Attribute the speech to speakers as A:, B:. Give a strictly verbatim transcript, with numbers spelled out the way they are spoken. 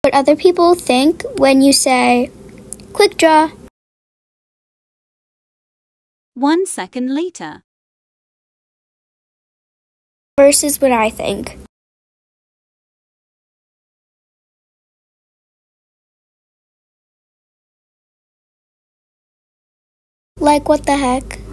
A: what other people think when you say, quick draw.
B: One second later.
A: Versus what I think. Like, what the heck?